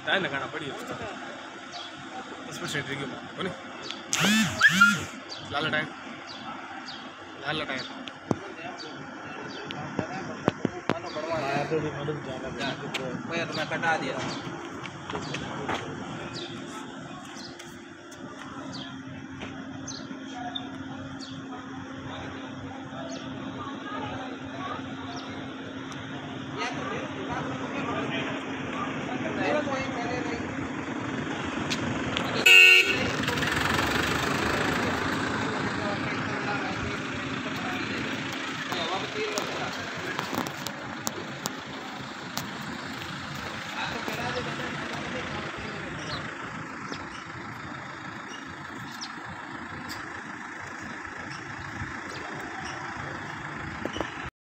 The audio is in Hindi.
टायर लगाना पड़ी उसका, इसमें सेट रहेगी बोले लाल टायर, लाल टायर कटा दिया।